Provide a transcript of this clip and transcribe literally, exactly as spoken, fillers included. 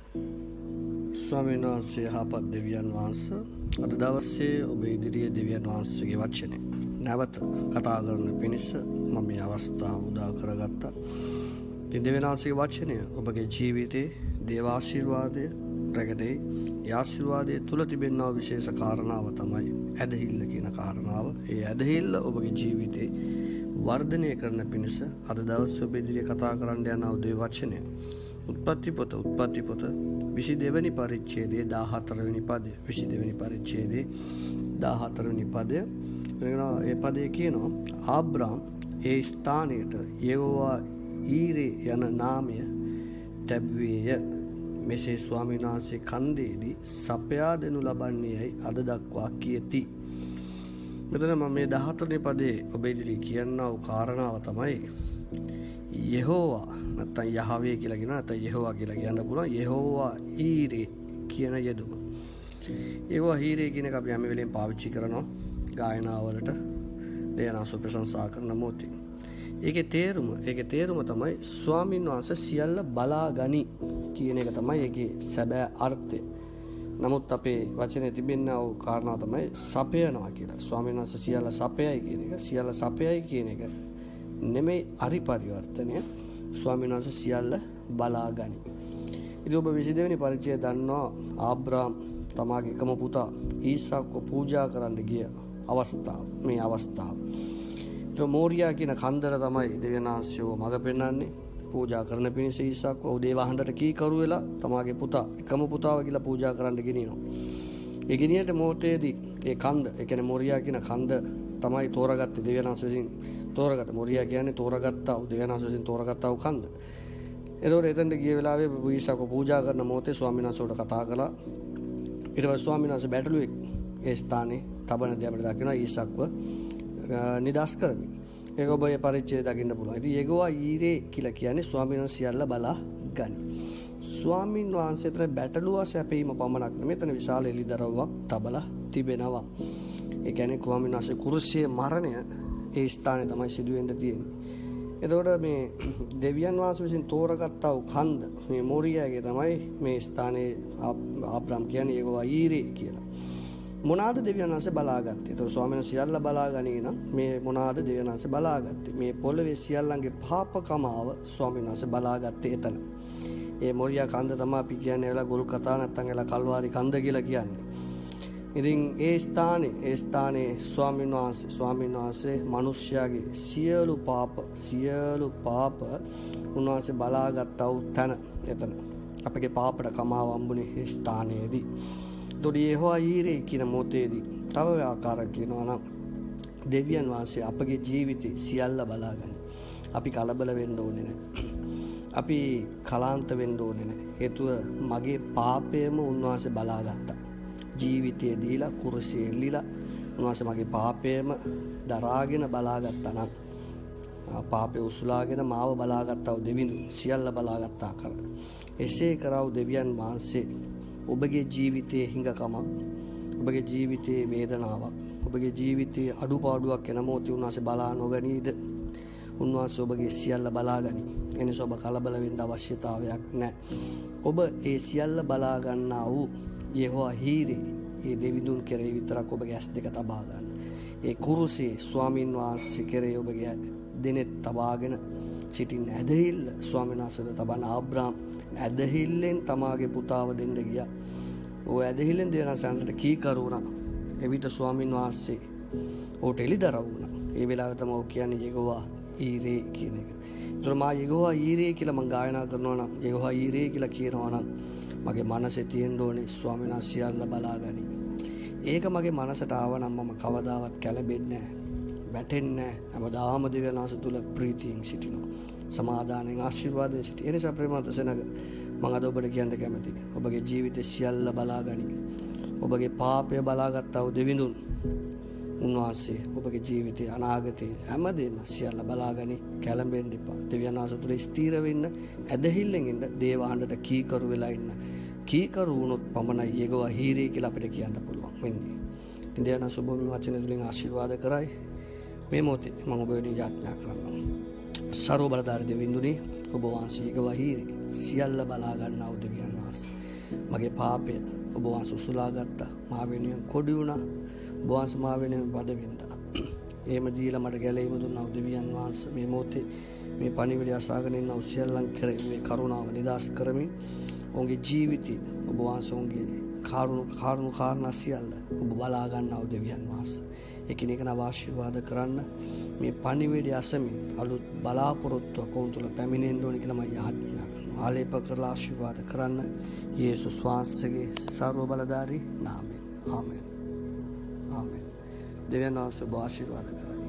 ස්වාමීන් වහන්සේ යහපත් දෙවියන් වහන්සේ අද දවසේ ඔබ ඉදිරියේ දෙවියන් වහන්සේගේ වචනේ නැවත කතා කරන පිණිස මම මේ අවස්ථාව උදා කරගත්තා. ඉතින් දෙවියන් වහන්සේගේ වචනය ඔබගේ ජීවිතේ දේව ආශිර්වාදය රැකෙන්නේ. ඒ ආශිර්වාදයේ තුල තිබෙනා විශේෂ කාරණාව තමයි ඇදහිල්ල කියන කාරණාව. ඒ ඇදහිල්ල ඔබගේ ජීවිතේ වර්ධනය කරන පිණිස අද දවසේ ඔබ ඉදිරියේ කතා කරන්න යන උදේ වචනය උත්පත්ති පොත උත්පත්ති පොත විසි දෙවැනි පරිච්ඡේදයේ දාහතර වෙනි පදය විසි දෙවැනි පරිච්ඡේදයේ දාහතර වෙනි පදය වෙනවා. ඒ පදයේ කියනවා ආබ්‍රාම් ඒ ස්ථානයට යෙහෝවා ඊරේ යන නාමය තැබුවේය. මෙසේ ස්වාමීන් වහන්සේ කන්දේදී සපයා දෙනු ලබන්නේයි අද දක්වා කියති. මෙතන මම මේ දහහතර වෙනි පදයේ ඔබ ඉදිරියේ කියනා වූ කාරණාව තමයි යෙහෝවා නැත්නම් යහවේ කියලා කියනවා නැත්නම් යෙහෝවා කියලා කියන්න පුළුවන්. යෙහෝවා ඊරේ කියන යෙදුම. යෙහෝවා ඊරේ කියන එක අපි හැම වෙලේම පාවිච්චි කරනවා ගායනාවලට දේනාසු ප්‍රශංසා කරන මොහොතේ. ඒකේ තේරුම ඒකේ තේරුම තමයි ස්වාමින් වහන්සේ සියල්ල බලාගනි කියන එක තමයි ඒකේ සැබෑ අර්ථය. නමුත් අපේ වචනේ තිබෙනා වූ කාරණා තමයි සපයනවා කියලා. ස්වාමීන් වහන්සේ සියල්ල සපයයි කියන එක සියල්ල සපයයි කියන එක නෙමෙයි අරි පරිවර්තනය. ස්වාමීන් වහන්සේ සියල්ල බලාගනි. ඉතින් ඔබ විසි දෙවැනි පරිච්ඡේදය දන්නවා ආබ්‍රාම් තමාගේ එකම පුතා ඊසාක්ව පූජා කරන්න ගිය අවස්ථාව. මේ අවස්ථාව. ඒ මෝරියා කියන කන්දර තමයි දෙවියන් වහන්සේව මඟ පෙන්වන්නේ. පූජා කරන පිණිස ඊසාක්ව උදේවහඬට කීකරු වෙලා තමාගේ පුතා එකම පුතාව කියලා පූජා කරන්න ගෙනියනවා. ඒ ගෙනියට මොහොතේදී ඒ කන්ද, ඒ කියන්නේ මොරියා කියන කන්ද තමයි තෝරාගත්තේ දෙවියන් වහන්සේ විසින් තෝරාගත්ත. මොරියා කියන්නේ තෝරාගත්තා දෙවියන් වහන්සේ විසින් තෝරාගත්තා වූ කන්ද. ඒතකොට එතනට ගිය වෙලාවේ ඊසාක්ව පූජා කරන මොහොතේ ස්වාමීන් වහන්සේට කතා කළා. ඊට පස්සේ ස්වාමීන් වහන්සේ බැටළුවෙක් ඒ ස්ථානේ තබනදී අපිට දකිනවා ඊසාක්ව නිදාස් කරමින්. ඒක ඔබ මේ පරිච්ඡේදය දකින්න පුළුවන්. ඉතින් යෙහෝවා ඊරේ කියලා කියන්නේ ස්වාමීන් වහන්සේ සියල්ල බලා ගනි. ස්වාමීන් වහන්සේ තර බැටළුව සැපීම පමණක් නෙමෙයි එතන විශාල එළිදරව්වක් තබලා තිබෙනවා. ඒ කියන්නේ ස්වාමීන් වහන්සේ කුරුසියේ මරණය ඒ ස්ථානේ තමයි සිදු වෙන්න තියෙන්නේ. එතකොට මේ දෙවියන් වහන්සේ විසින් තෝරාගත්තා වූ කන්ද මේ මොරියාගේ තමයි මේ ස්ථානේ ආබ්‍රාම් කියන්නේ යෙහෝවා ඊරේ කියලා. මොනවාද දෙවියන් වහන්සේ බලාගත්තේ? ඒතකොට ස්වාමීන් වහන්සේ සියල්ල බලාගනී නම් මේ මොනවාද දෙවියන් වහන්සේ බලාගත්තේ? මේ පොළවේ සියල්ලන්ගේ පාපකමාව ස්වාමීන් වහන්සේ බලාගත්තේ එතන. ඒ මොරියා කන්ද තමයි අපි කියන්නේ එලා ගොල් කතා නැත්නම් එලා කල්වාරි කන්ද කියලා කියන්නේ. ඉතින් ඒ ස්ථානේ ඒ ස්ථානේ ස්වාමීන් වහන්සේ ස්වාමීන් වහන්සේ මිනිස්යාගේ සියලු පාප සියලු පාප උන්වහන්සේ බලාගත්තා වූ තැන එතන. අපගේ පාපට කමාව හම්බුනේ ඒ ස්ථානයේදී. දොඩි යෙහෝවා ඊරේ කියන මොහොතේදී තව ආකාරයක් කියනවා නම් දෙවියන් වහන්සේ අපගේ ජීවිතේ සියල්ල බලාගනි. අපි කලබල වෙන්න ඕනේ නැහැ. අපි කලාන්ත වෙන්න ඕනේ නැහැ. හේතුව මගේ පාපයම උන්වහන්සේ බලාගත්තා. ජීවිතයේ දීලා කුරුසියේ එල්ලිලා උන්වහන්සේ මගේ පාපයම දරාගෙන බලාගත්තා නම් පාපේ උසුලාගෙන මාව බලාගත්තා වූ දෙවිඳු සියල්ල බලාගත්තා කර. එසේ කරව දෙවියන් වහන්සේ ඔබගේ ජීවිතයේ හිඟකමක්, ඔබගේ ජීවිතයේ වේදනාවක්, ඔබගේ ජීවිතයේ අඩුපාඩුවක් වෙන මොහොතේ උන්වහන්සේ බලා නොගනීද? උන්වහන්සේ ඔබගේ සියල්ල බලාගනි. එනිසා ඔබ කලබල වෙන්න අවශ්‍යතාවයක් නැහැ. ඔබ ඒ සියල්ල බලා ගන්නා වූ යෙහෝවා ඊරේ ඒ දෙවිඳුන් කෙරෙහි විතරක් ඔබගේ ඇස් දෙක තබා ගන්න. ඒ කුරුසේ ස්වාමීන් වහන්සේ කෙරෙහි ඔබගේ දෙනෙත් තබාගෙන සිටින් ඇදහිල්ල ස්වාමීන් වහන්සේට තබන ආබ්‍රාම් ඇදහිල්ලෙන් තමාගේ පුතාව දෙන්න ගියා. ඔය ඇදහිල්ලෙන් දෙන සැන්ට කීකරු වුණා. එවිට ස්වාමීන් වහන්සේ ඔහුට එළිදරව් වුණා. ඒ වෙලාව තමයි ඔහු කියන්නේ යෙහෝවා ඊරේ කියන එක. ඒතර මා යෙහෝවා ඊරේ කියලා මම ගායනා කරනවා නම් යෙහෝවා ඊරේ කියලා කියනවා නම් මගේ මනසේ තියෙන්න ඕනේ ස්වාමීන් වහන්සේ සියල්ල බලාගනි. ඒක මගේ මනසට ආවනම් මම කවදාවත් කැළඹෙන්නේ නැහැ. වැටෙන්නේ නැහැ. හැමදාම දෙවියන් වහන්සේ තුල ප්‍රීතියෙන් සිටිනවා. සමාදානෙන් ආශිර්වාදයෙන් සිටි. ඒ නිසා ප්‍රේමවත් සෙනග මම අද ඔබට කියන්න කැමතියි. ඔබගේ ජීවිතේ සියල්ල බලාගනි. ඔබගේ පාපය බලාගත්තා වූ දෙවිඳුන් උන්වහන්සේ ඔබගේ ජීවිතේ අනාගතේ හැමදේම සියල්ල බලාගනි. කැළඹෙන්න එපා. දෙවියන් වහන්සේ තුල ස්ථිර වෙන්න, ඇදහිල්ලෙන් ඉන්න, දේවහඬට කීකරු වෙලා ඉන්න. කීකරු වුණොත් පමණයි යෙහෝවා ඊරේ කියලා අපිට කියන්න පුළුවන් වෙන්නේ. ඉතින් දෙවියන් වහන්සේ ඔබ මේ වචන තුලින් ආශිර්වාද කරයි. මේ මොහොතේ මම ඔබ වෙනුවෙන් යාඥා කරනවා. සර්ව බලධාරී දෙවිඳුනි ඔබ වහන්සේ ගවහිරි සියල්ල බලා ගන්නා වූ දෙවියන් වහන්සේ. මගේ පාපය ඔබ වහන්සේ උසුලා ගත්තා. මා වෙනුවෙන් කොඩි වුණා. ඔබ වහන්සේ මා වෙනුවෙන් වද වින්දා. එහෙම දීලා මට ගැලීම දුන්නා වූ දෙවියන් වහන්සේ මේ මොහොතේ මේ පණිවිඩය අසාගෙන ඉන්න සියල්ලන් කෙරෙහි මේ කරුණාව නිදාස් කරමින් ඔවුන්ගේ ජීවිතය ඔබ වහන්සේ ඔවුන්ගේ කාරුණු කාරුණු කාරණා සියල්ල ඔබ බලා ගන්නා වූ දෙවියන් වහන්සේ. එකිනෙකව ආශිර්වාද කරන්න මේ පණිවිඩය අසමින් අලුත් බලාපොරොත්තුවක් ඔවුන් තුළ පැමිණෙන්න ඕනි කියලා මම යාඥා කරනවා. ආලේප කරලා ආශිර්වාද කරන්න යේසුස් වහන්සේගේ සර්ව බලධාරී නාමයෙන්. ආමෙන්. ආමෙන්. දෙවියන් වහන්සේ ඔබ ආශිර්වාද කරයි.